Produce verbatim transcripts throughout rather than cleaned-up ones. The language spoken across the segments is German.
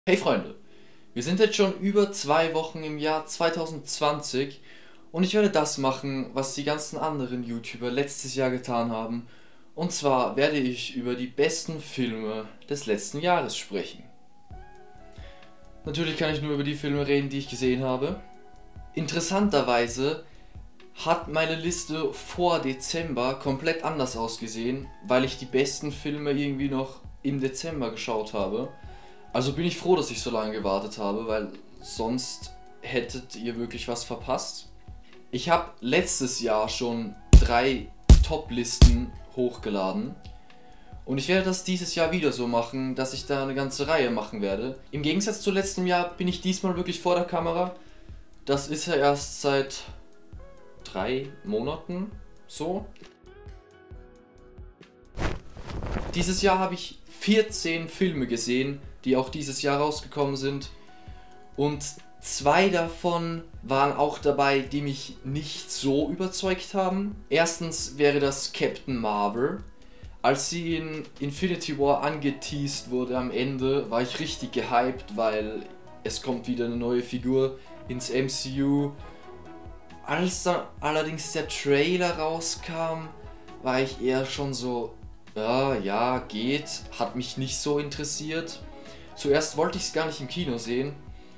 Hey Freunde, wir sind jetzt schon über zwei Wochen im Jahr zweitausendzwanzig und ich werde das machen, was die ganzen anderen YouTuber letztes Jahr getan haben. Und zwar werde ich über die besten Filme des letzten Jahres sprechen. Natürlich kann ich nur über die Filme reden, die ich gesehen habe. Interessanterweise hat meine Liste vor Dezember komplett anders ausgesehen, weil ich die besten Filme irgendwie noch im Dezember geschaut habe. Also bin ich froh, dass ich so lange gewartet habe, weil sonst hättet ihr wirklich was verpasst. Ich habe letztes Jahr schon drei Top-Listen hochgeladen und ich werde das dieses Jahr wieder so machen, dass ich da eine ganze Reihe machen werde. Im Gegensatz zu letztem Jahr bin ich diesmal wirklich vor der Kamera. Das ist ja erst seit drei Monaten so. Dieses Jahr habe ich vierzehn Filme gesehen, die auch dieses Jahr rausgekommen sind, und zwei davon waren auch dabei, die mich nicht so überzeugt haben. Erstens wäre das Captain Marvel. Als sie in Infinity War angeteased wurde am Ende, war ich richtig gehypt, weil es kommt wieder eine neue Figur ins M C U. Als dann allerdings der Trailer rauskam, war ich eher schon so, ja, ja, geht, hat mich nicht so interessiert. Zuerst wollte ich es gar nicht im Kino sehen,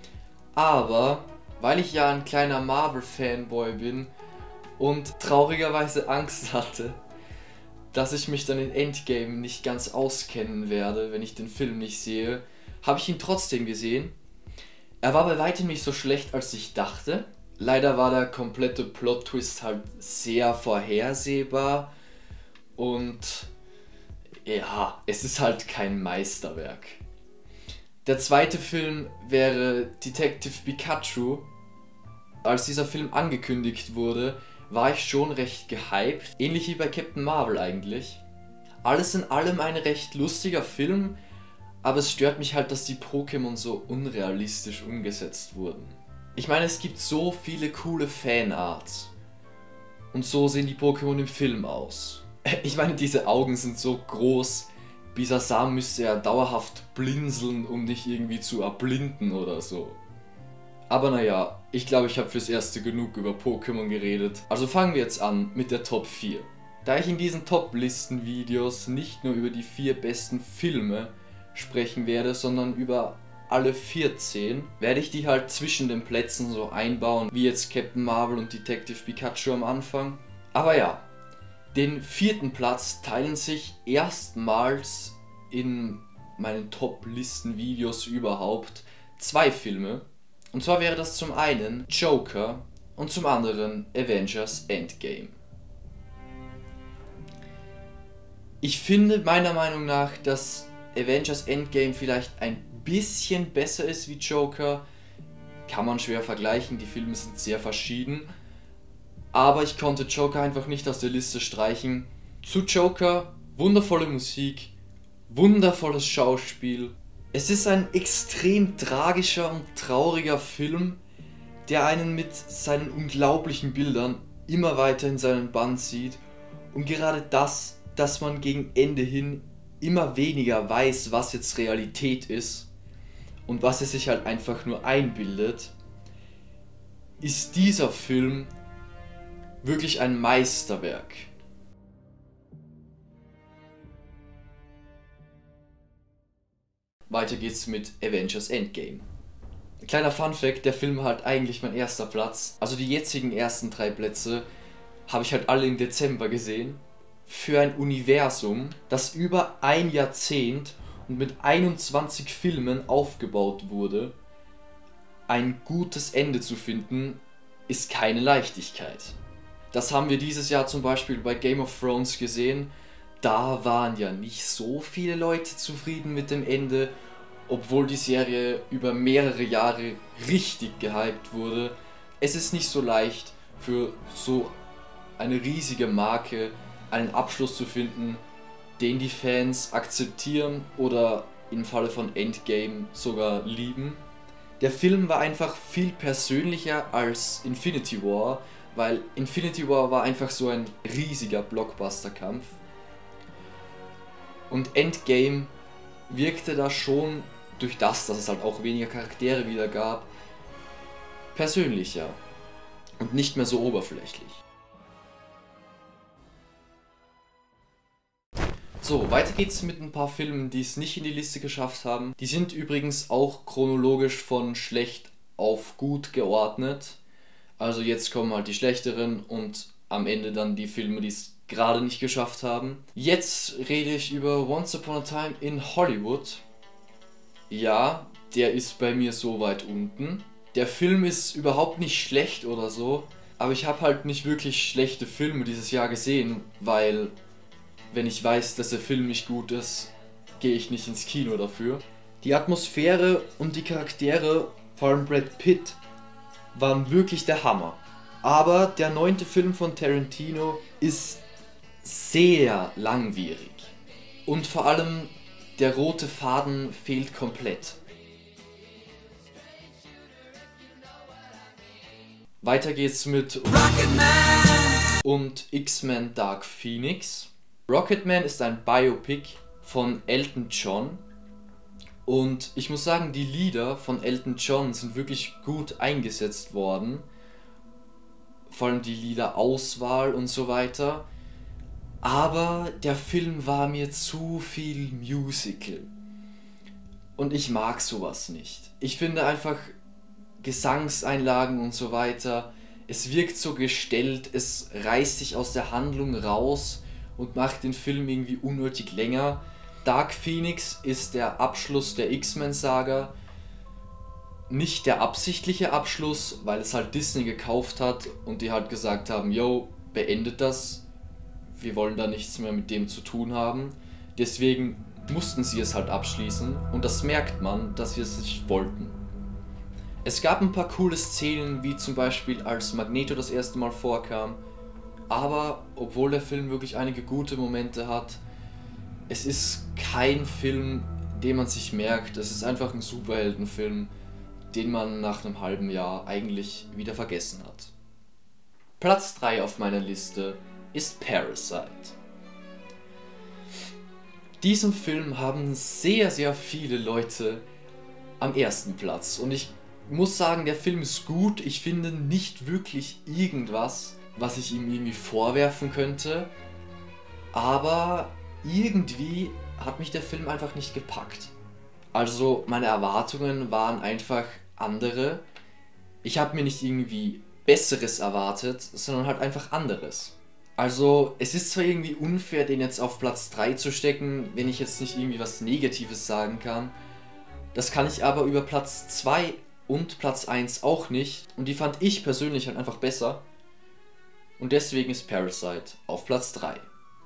aber weil ich ja ein kleiner Marvel-Fanboy bin und traurigerweise Angst hatte, dass ich mich dann in Endgame nicht ganz auskennen werde, wenn ich den Film nicht sehe, habe ich ihn trotzdem gesehen. Er war bei weitem nicht so schlecht, als ich dachte. Leider war der komplette Plot-Twist halt sehr vorhersehbar und ja, es ist halt kein Meisterwerk. Der zweite Film wäre Detective Pikachu. Als dieser Film angekündigt wurde, war ich schon recht gehypt, ähnlich wie bei Captain Marvel eigentlich. Alles in allem ein recht lustiger Film, aber es stört mich halt, dass die Pokémon so unrealistisch umgesetzt wurden. Ich meine, es gibt so viele coole Fanarts und so sehen die Pokémon im Film aus. Ich meine, diese Augen sind so groß, Bisasam müsste ja dauerhaft blinzeln, um dich irgendwie zu erblinden oder so. Aber naja, ich glaube, ich habe fürs Erste genug über Pokémon geredet. Also fangen wir jetzt an mit der Top vier. Da ich in diesen Top-Listen-Videos nicht nur über die vier besten Filme sprechen werde, sondern über alle vierzehn, werde ich die halt zwischen den Plätzen so einbauen, wie jetzt Captain Marvel und Detective Pikachu am Anfang. Aber ja, den vierten Platz teilen sich erstmals in meinen Top-Listen-Videos überhaupt zwei Filme. Und zwar wäre das zum einen Joker und zum anderen Avengers Endgame. Ich finde meiner Meinung nach, dass Avengers Endgame vielleicht ein bisschen besser ist wie Joker. Kann man schwer vergleichen, die Filme sind sehr verschieden. Aber ich konnte Joker einfach nicht aus der Liste streichen. Zu Joker, wundervolle Musik, wundervolles Schauspiel. Es ist ein extrem tragischer und trauriger Film, der einen mit seinen unglaublichen Bildern immer weiter in seinen Bann zieht. Und gerade das, dass man gegen Ende hin immer weniger weiß, was jetzt Realität ist und was er sich halt einfach nur einbildet, ist dieser Film wirklich ein Meisterwerk. Weiter geht's mit Avengers Endgame. Kleiner Funfact, der Film hat eigentlich mein erster Platz. Also die jetzigen ersten drei Plätze habe ich halt alle im Dezember gesehen. Für ein Universum, das über ein Jahrzehnt und mit einundzwanzig Filmen aufgebaut wurde, ein gutes Ende zu finden, ist keine Leichtigkeit. Das haben wir dieses Jahr zum Beispiel bei Game of Thrones gesehen. Da waren ja nicht so viele Leute zufrieden mit dem Ende, obwohl die Serie über mehrere Jahre richtig gehypt wurde. Es ist nicht so leicht, für so eine riesige Marke einen Abschluss zu finden, den die Fans akzeptieren oder im Falle von Endgame sogar lieben. Der Film war einfach viel persönlicher als Infinity War, weil Infinity War war einfach so ein riesiger Blockbuster-Kampf. Und Endgame wirkte da schon durch das, dass es halt auch weniger Charaktere wieder gab, persönlicher und nicht mehr so oberflächlich. So, weiter geht's mit ein paar Filmen, die es nicht in die Liste geschafft haben. Die sind übrigens auch chronologisch von schlecht auf gut geordnet. Also jetzt kommen halt die schlechteren und am Ende dann die Filme, die es gerade nicht geschafft haben. Jetzt rede ich über Once Upon a Time in Hollywood. Ja, der ist bei mir so weit unten. Der Film ist überhaupt nicht schlecht oder so, aber ich habe halt nicht wirklich schlechte Filme dieses Jahr gesehen, weil wenn ich weiß, dass der Film nicht gut ist, gehe ich nicht ins Kino dafür. Die Atmosphäre und die Charaktere, vor allem Brad Pitt, waren wirklich der Hammer. Aber der neunte Film von Tarantino ist sehr langwierig. Und vor allem der rote Faden fehlt komplett. Weiter geht's mit Rocketman und X-Men Dark Phoenix. Rocketman ist ein Biopic von Elton John und ich muss sagen, die Lieder von Elton John sind wirklich gut eingesetzt worden. Vor allem die Liederauswahl und so weiter. Aber der Film war mir zu viel Musical. Und ich mag sowas nicht. Ich finde einfach Gesangseinlagen und so weiter, es wirkt so gestellt, es reißt sich aus der Handlung raus und macht den Film irgendwie unnötig länger. Dark Phoenix ist der Abschluss der X-Men-Saga. Nicht der absichtliche Abschluss, weil es halt Disney gekauft hat und die halt gesagt haben, yo, beendet das, wir wollen da nichts mehr mit dem zu tun haben. Deswegen mussten sie es halt abschließen und das merkt man, dass wir es nicht wollten. Es gab ein paar coole Szenen, wie zum Beispiel als Magneto das erste Mal vorkam, aber obwohl der Film wirklich einige gute Momente hat, es ist kein Film, den man sich merkt. Es ist einfach ein Superheldenfilm, den man nach einem halben Jahr eigentlich wieder vergessen hat. Platz drei auf meiner Liste ist Parasite. Diesen Film haben sehr, sehr viele Leute am ersten Platz und ich muss sagen, der Film ist gut. Ich finde nicht wirklich irgendwas, was ich ihm irgendwie vorwerfen könnte, aber irgendwie hat mich der Film einfach nicht gepackt. Also meine Erwartungen waren einfach andere. Ich habe mir nicht irgendwie Besseres erwartet, sondern halt einfach anderes. Also es ist zwar irgendwie unfair, den jetzt auf Platz drei zu stecken, wenn ich jetzt nicht irgendwie was Negatives sagen kann. Das kann ich aber über Platz zwei und Platz eins auch nicht. Und die fand ich persönlich halt einfach besser. Und deswegen ist Parasite auf Platz drei.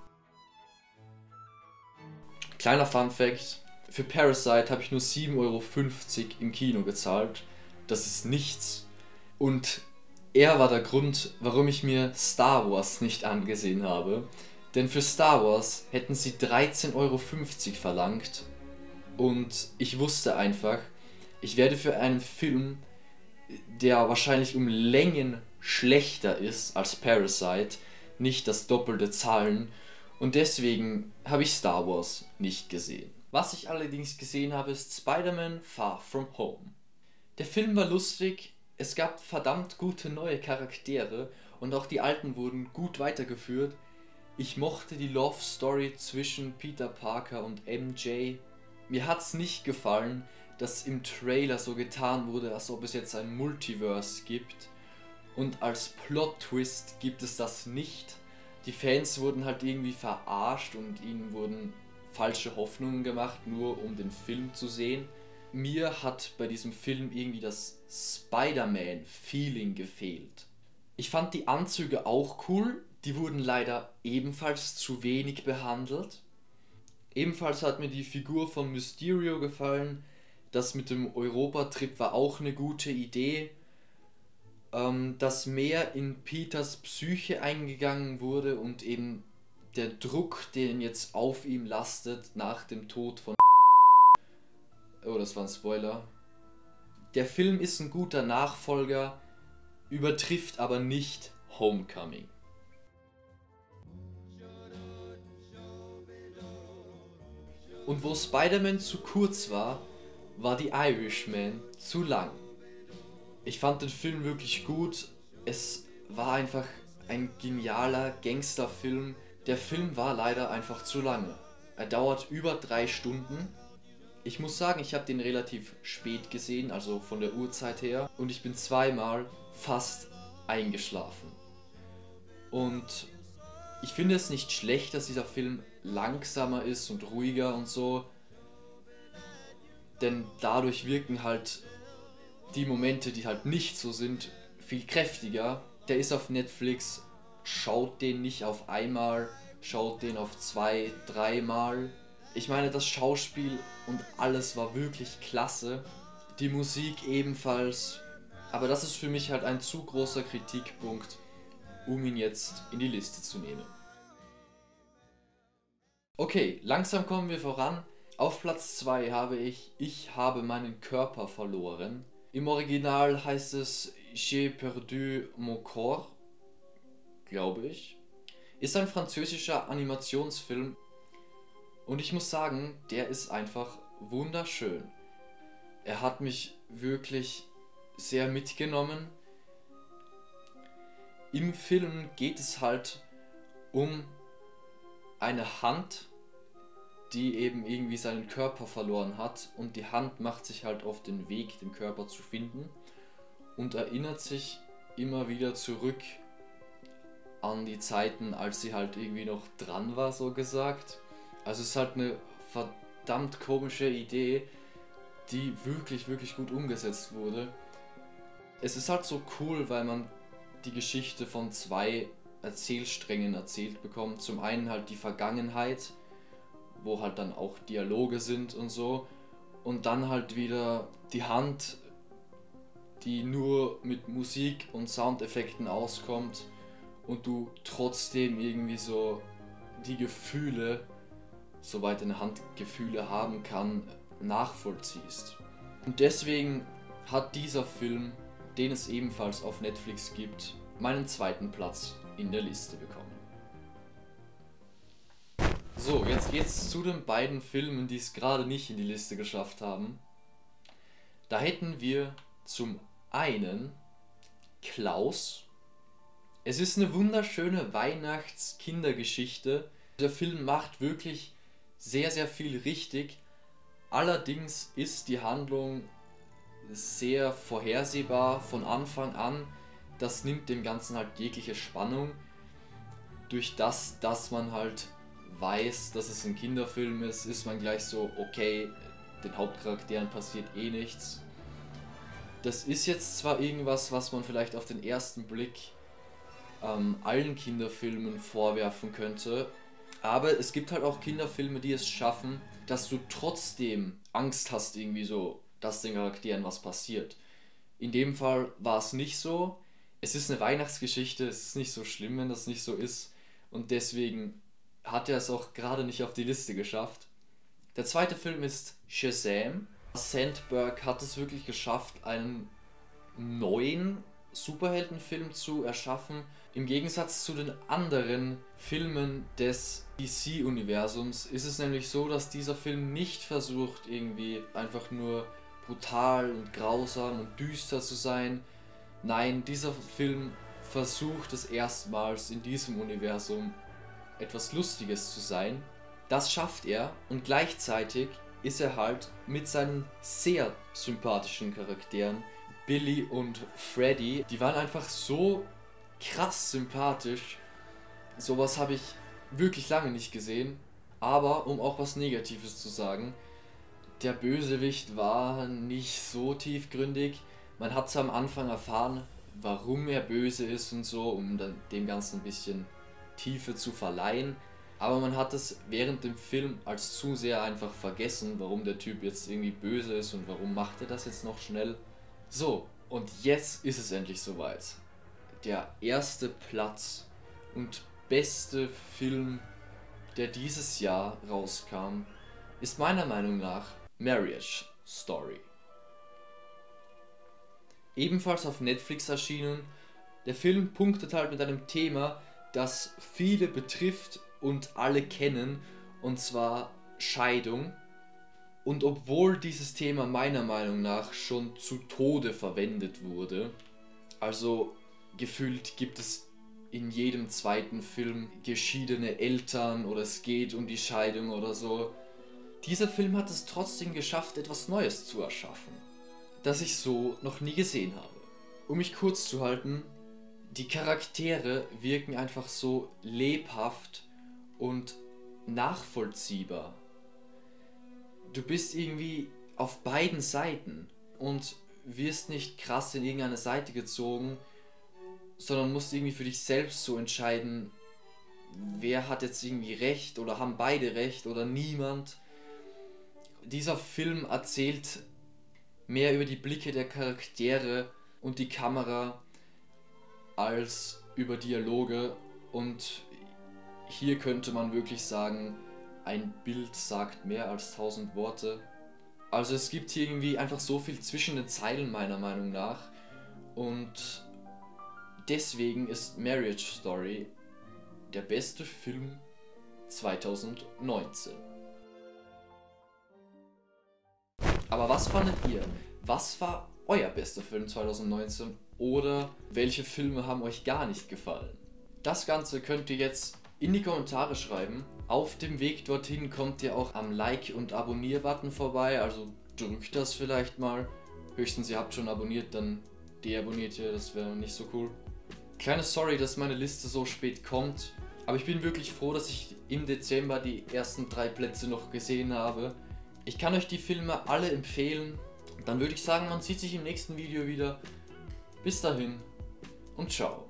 Kleiner Fun Fact: Für Parasite habe ich nur sieben Euro fünfzig im Kino gezahlt. Das ist nichts. Und er war der Grund, warum ich mir Star Wars nicht angesehen habe. Denn für Star Wars hätten sie dreizehn Euro fünfzig verlangt. Und ich wusste einfach, ich werde für einen Film, der wahrscheinlich um Längen schlechter ist als Parasite, nicht das Doppelte zahlen. Und deswegen habe ich Star Wars nicht gesehen. Was ich allerdings gesehen habe, ist Spider-Man Far From Home. Der Film war lustig, es gab verdammt gute neue Charaktere und auch die alten wurden gut weitergeführt. Ich mochte die Love Story zwischen Peter Parker und M J. Mir hat's nicht gefallen, dass im Trailer so getan wurde, als ob es jetzt ein Multiverse gibt. Und als Plot-Twist gibt es das nicht. Die Fans wurden halt irgendwie verarscht und ihnen wurden falsche Hoffnungen gemacht, nur um den Film zu sehen. Mir hat bei diesem Film irgendwie das Spider-Man-Feeling gefehlt. Ich fand die Anzüge auch cool, die wurden leider ebenfalls zu wenig behandelt. Ebenfalls hat mir die Figur von Mysterio gefallen. Das mit dem Europa-Trip war auch eine gute Idee. Ähm, dass mehr in Peters Psyche eingegangen wurde und eben der Druck, den jetzt auf ihm lastet nach dem Tod von... Oh, das war ein Spoiler. Der Film ist ein guter Nachfolger, übertrifft aber nicht Homecoming. Und wo Spider-Man zu kurz war, war The Irishman zu lang. Ich fand den Film wirklich gut. Es war einfach ein genialer Gangsterfilm. Der Film war leider einfach zu lange. Er dauert über drei Stunden. Ich muss sagen, ich habe den relativ spät gesehen, also von der Uhrzeit her. Und ich bin zweimal fast eingeschlafen. Und ich finde es nicht schlecht, dass dieser Film langsamer ist und ruhiger und so. Denn dadurch wirken halt die Momente, die halt nicht so sind, viel kräftiger. Der ist auf Netflix, schaut den nicht auf einmal, schaut den auf zwei, dreimal. Ich meine, das Schauspiel und alles war wirklich klasse. Die Musik ebenfalls. Aber das ist für mich halt ein zu großer Kritikpunkt, um ihn jetzt in die Liste zu nehmen. Okay, langsam kommen wir voran. Auf Platz zwei habe ich Ich habe meinen Körper verloren. Im Original heißt es J'ai perdu mon corps, glaube ich. Ist ein französischer Animationsfilm und ich muss sagen, der ist einfach wunderschön. Er hat mich wirklich sehr mitgenommen. Im Film geht es halt um eine Hand, die eben irgendwie seinen Körper verloren hat, und die Hand macht sich halt auf den Weg, den Körper zu finden, und erinnert sich immer wieder zurück an die Zeiten, als sie halt irgendwie noch dran war, so gesagt. Also es ist halt eine verdammt komische Idee, die wirklich, wirklich gut umgesetzt wurde. Es ist halt so cool, weil man die Geschichte von zwei Erzählsträngen erzählt bekommt. Zum einen halt die Vergangenheit, wo halt dann auch Dialoge sind und so, und dann halt wieder die Hand, die nur mit Musik und Soundeffekten auskommt und du trotzdem irgendwie so die Gefühle, soweit eine Hand Gefühle haben kann, nachvollziehst. Und deswegen hat dieser Film, den es ebenfalls auf Netflix gibt, meinen zweiten Platz in der Liste bekommen. So, jetzt geht's zu den beiden Filmen, die es gerade nicht in die Liste geschafft haben. Da hätten wir zum einen Klaus. Es ist eine wunderschöne Weihnachts-Kindergeschichte. Der Film macht wirklich sehr, sehr viel richtig. Allerdings ist die Handlung sehr vorhersehbar von Anfang an. Das nimmt dem Ganzen halt jegliche Spannung. Durch das, dass man halt weiß, dass es ein Kinderfilm ist, ist man gleich so, okay, den Hauptcharakteren passiert eh nichts. Das ist jetzt zwar irgendwas, was man vielleicht auf den ersten Blick ähm, allen Kinderfilmen vorwerfen könnte, aber es gibt halt auch Kinderfilme, die es schaffen, dass du trotzdem Angst hast irgendwie so, dass den Charakteren was passiert. In dem Fall war es nicht so. Es ist eine Weihnachtsgeschichte, es ist nicht so schlimm, wenn das nicht so ist, und deswegen hat er es auch gerade nicht auf die Liste geschafft. Der zweite Film ist Shazam. Sandberg hat es wirklich geschafft, einen neuen Superheldenfilm zu erschaffen. Im Gegensatz zu den anderen Filmen des D C-Universums ist es nämlich so, dass dieser Film nicht versucht, irgendwie einfach nur brutal und grausam und düster zu sein. Nein, dieser Film versucht es erstmals in diesem Universum etwas Lustiges zu sein. Das schafft er, und gleichzeitig ist er halt mit seinen sehr sympathischen Charakteren, Billy und Freddy, die waren einfach so krass sympathisch. Sowas habe ich wirklich lange nicht gesehen. Aber um auch was Negatives zu sagen, der Bösewicht war nicht so tiefgründig. Man hat zwar am Anfang erfahren, warum er böse ist und so, um dann dem Ganzen ein bisschen Tiefe zu verleihen, aber man hat es während dem Film als zu sehr einfach vergessen, warum der Typ jetzt irgendwie böse ist und warum macht er das jetzt noch schnell. So, und jetzt ist es endlich soweit. Der erste Platz und beste Film, der dieses Jahr rauskam, ist meiner Meinung nach Marriage Story. Ebenfalls auf Netflix erschienen. Der Film punktet halt mit einem Thema, das viele betrifft und alle kennen, und zwar Scheidung. Und obwohl dieses Thema meiner Meinung nach schon zu Tode verwendet wurde, also gefühlt gibt es in jedem zweiten Film geschiedene Eltern oder es geht um die Scheidung oder so, dieser Film hat es trotzdem geschafft, etwas Neues zu erschaffen, das ich so noch nie gesehen habe. Um mich kurz zu halten, die Charaktere wirken einfach so lebhaft und nachvollziehbar. Du bist irgendwie auf beiden Seiten und wirst nicht krass in irgendeine Seite gezogen, sondern musst irgendwie für dich selbst so entscheiden, wer hat jetzt irgendwie recht oder haben beide recht oder niemand. Dieser Film erzählt mehr über die Blicke der Charaktere und die Kamera als über Dialoge, und hier könnte man wirklich sagen, ein Bild sagt mehr als tausend Worte. Also es gibt hier irgendwie einfach so viel zwischen den Zeilen meiner Meinung nach, und deswegen ist Marriage Story der beste Film zweitausendneunzehn. Aber was fandet ihr? Was war euer bester Film zweitausendneunzehn oder welche Filme haben euch gar nicht gefallen? Das Ganze könnt ihr jetzt in die Kommentare schreiben. Auf dem Weg dorthin kommt ihr auch am Like- und Abonnier-Button vorbei, also drückt das vielleicht mal. Höchstens ihr habt schon abonniert, dann deabonniert ihr, das wäre nicht so cool. Kleine Sorry, dass meine Liste so spät kommt, aber ich bin wirklich froh, dass ich im Dezember die ersten drei Plätze noch gesehen habe. Ich kann euch die Filme alle empfehlen. Dann würde ich sagen, man sieht sich im nächsten Video wieder. Bis dahin und ciao.